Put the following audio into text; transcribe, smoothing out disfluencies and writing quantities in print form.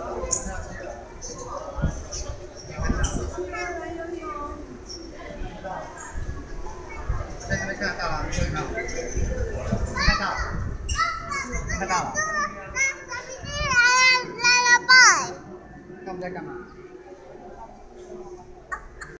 在那边看到了，看到，看到，看到了。 来了，爸。 他们在干嘛？